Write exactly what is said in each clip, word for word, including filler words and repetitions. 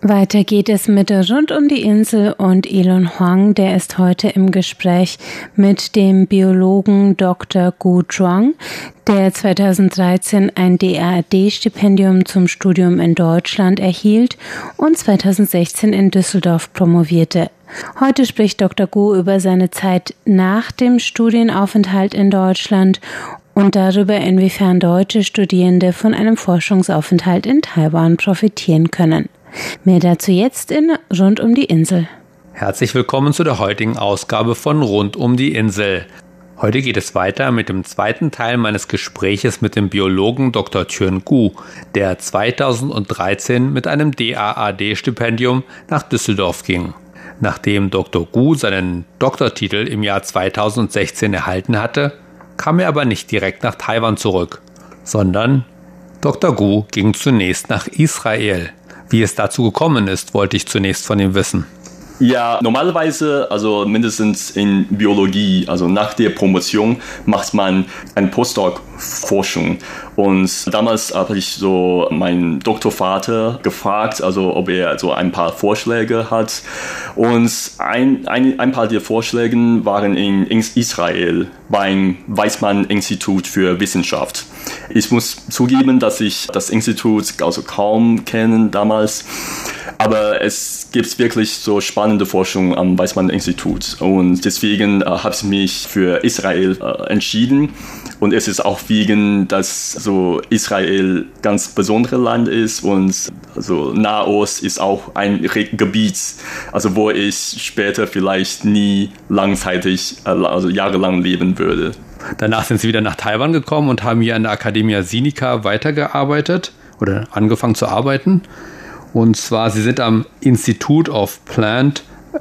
Weiter geht es mit Rund um die Insel und Elon Huang, der ist heute im Gespräch mit dem Biologen Doktor Gu Zhuang, der zweitausenddreizehn ein D A A D-Stipendium zum Studium in Deutschland erhielt und zweitausendsechzehn in Düsseldorf promovierte. Heute spricht Doktor Gu über seine Zeit nach dem Studienaufenthalt in Deutschland und darüber, inwiefern deutsche Studierende von einem Forschungsaufenthalt in Taiwan profitieren können. Mehr dazu jetzt in Rund um die Insel. Herzlich willkommen zu der heutigen Ausgabe von Rund um die Insel. Heute geht es weiter mit dem zweiten Teil meines Gespräches mit dem Biologen Doktor Tjön Gu, der zweitausenddreizehn mit einem D A A D-Stipendium nach Düsseldorf ging. Nachdem Doktor Gu seinen Doktortitel im Jahr zweitausendsechzehn erhalten hatte, kam er aber nicht direkt nach Taiwan zurück, sondern Doktor Gu ging zunächst nach Israel. Wie es dazu gekommen ist, wollte ich zunächst von ihm wissen. Ja, normalerweise, also mindestens in Biologie, also nach der Promotion macht man eine Postdoc-Forschung. Und damals habe ich so meinen Doktorvater gefragt, also ob er so ein paar Vorschläge hat. Und ein, ein, ein paar der Vorschläge waren in Israel beim Weizmann-Institut für Wissenschaft. Ich muss zugeben, dass ich das Institut also kaum kenne damals. Aber es gibt wirklich so spannende Forschung am Weizmann-Institut. Und deswegen äh, habe ich mich für Israel äh, entschieden. Und es ist auch wegen, dass so Israel ganz besonderes Land ist. Und also Nahost ist auch ein Gebiet, also wo ich später vielleicht nie langzeitig, äh, also jahrelang leben würde. Danach sind Sie wieder nach Taiwan gekommen und haben hier an der Academia Sinica weitergearbeitet oder angefangen zu arbeiten. Und zwar, Sie sind am Institute of Plant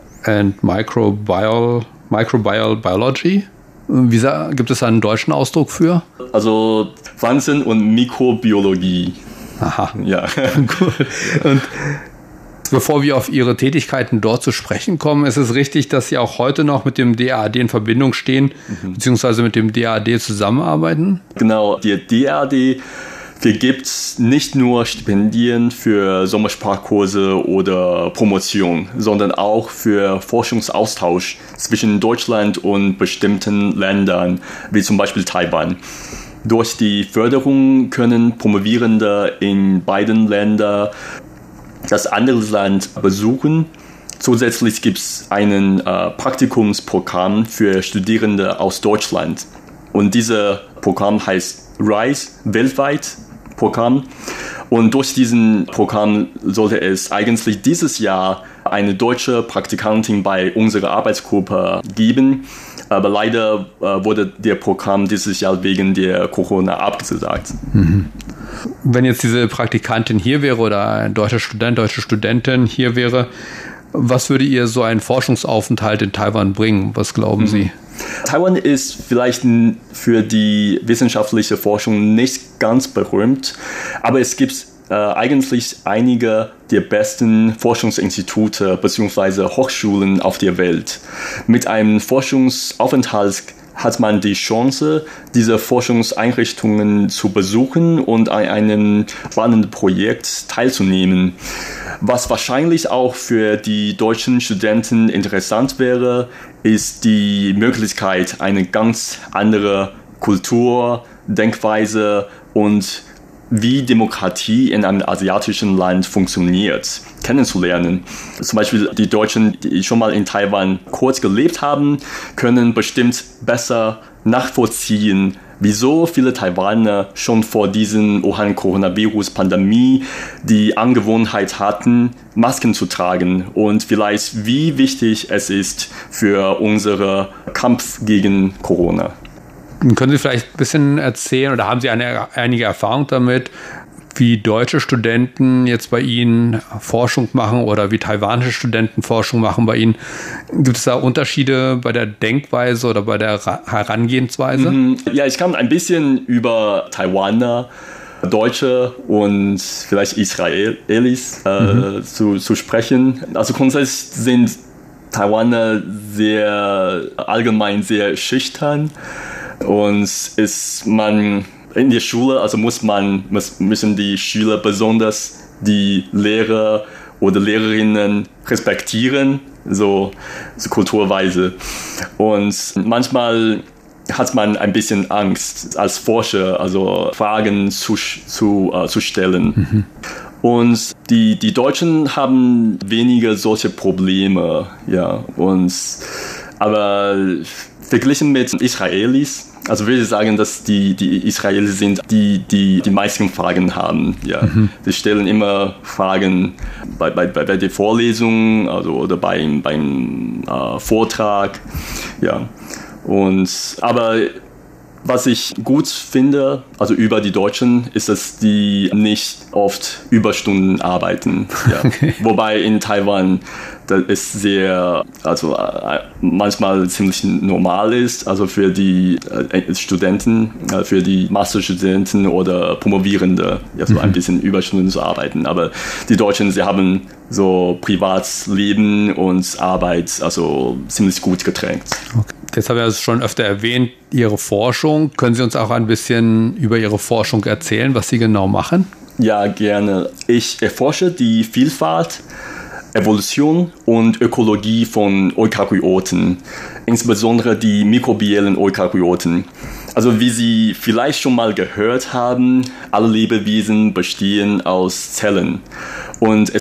and Microbial, Microbial Biology. Wie sa- gibt es da einen deutschen Ausdruck für? Also Pflanzen- und Mikrobiologie. Aha. Ja. Gut. Und bevor wir auf Ihre Tätigkeiten dort zu sprechen kommen, ist es richtig, dass Sie auch heute noch mit dem D A A D in Verbindung stehen, mhm. beziehungsweise mit dem D A A D zusammenarbeiten? Genau, der D A A D vergibt nicht nur Stipendien für Sommersprachkurse oder Promotion, sondern auch für Forschungsaustausch zwischen Deutschland und bestimmten Ländern, wie zum Beispiel Taiwan. Durch die Förderung können Promovierende in beiden Ländern das andere Land besuchen. Zusätzlich gibt es ein äh, Praktikumsprogramm für Studierende aus Deutschland. Und dieses Programm heißt RISE weltweit Programm. Und durch diesen Programm sollte es eigentlich dieses Jahr eine deutsche Praktikantin bei unserer Arbeitsgruppe geben. Aber leider äh, wurde der Programm dieses Jahr wegen der Corona abgesagt. Mhm. Wenn jetzt diese Praktikantin hier wäre oder ein deutscher Student, deutsche Studentin hier wäre, was würde ihr so ein Forschungsaufenthalt in Taiwan bringen? Was glauben mhm. Sie? Taiwan ist vielleicht für die wissenschaftliche Forschung nicht ganz berühmt, aber es gibt äh, eigentlich einige der besten Forschungsinstitute bzw. Hochschulen auf der Welt. Mit einem Forschungsaufenthalt hat man die Chance, diese Forschungseinrichtungen zu besuchen und an einem spannenden Projekt teilzunehmen. Was wahrscheinlich auch für die deutschen Studenten interessant wäre, ist die Möglichkeit, eine ganz andere Kultur, Denkweise und wie Demokratie in einem asiatischen Land funktioniert, kennenzulernen. Zum Beispiel die Deutschen, die schon mal in Taiwan kurz gelebt haben, können bestimmt besser nachvollziehen, wieso viele Taiwaner schon vor diesem Wuhan-Coronavirus-Pandemie die Angewohnheit hatten, Masken zu tragen und vielleicht wie wichtig es ist für unseren Kampf gegen Corona. Können Sie vielleicht ein bisschen erzählen oder haben Sie eine, einige Erfahrung damit, wie deutsche Studenten jetzt bei Ihnen Forschung machen oder wie taiwanische Studenten Forschung machen bei Ihnen? Gibt es da Unterschiede bei der Denkweise oder bei der Herangehensweise? Ja, ich kann ein bisschen über Taiwaner, Deutsche und vielleicht Israelis äh, mhm. zu, zu sprechen. Also grundsätzlich sind Taiwaner sehr allgemein sehr schüchtern. Und ist man in der Schule, also muss man, müssen die Schüler besonders die Lehrer oder Lehrerinnen respektieren, so, so kulturweise. Und manchmal hat man ein bisschen Angst als Forscher, also Fragen zu, zu, äh, zu stellen. Mhm. Und die, die Deutschen haben weniger solche Probleme, ja. Und, aber verglichen mit Israelis, also würde ich sagen, dass die, die Israelis sind, die, die die meisten Fragen haben. Ja. Mhm. Sie stellen immer Fragen bei, bei, bei der Vorlesung, also, oder beim, beim äh, Vortrag. Ja. Und, aber was ich gut finde, also über die Deutschen, ist, dass die nicht oft Überstunden arbeiten. Ja. Okay. Wobei in Taiwan das ist sehr, also manchmal ziemlich normal ist, also für die Studenten, für die Masterstudenten oder Promovierende, ja, so mhm. ein bisschen Überstunden zu arbeiten. Aber die Deutschen, sie haben so Privatleben und Arbeit, also ziemlich gut getrennt. Okay. Jetzt habe ich es schon öfter erwähnt, Ihre Forschung. Können Sie uns auch ein bisschen über Ihre Forschung erzählen, was Sie genau machen? Ja, gerne. Ich erforsche die Vielfalt, Evolution und Ökologie von Eukaryoten, insbesondere die mikrobiellen Eukaryoten. Also wie Sie vielleicht schon mal gehört haben, alle Lebewesen bestehen aus Zellen. Und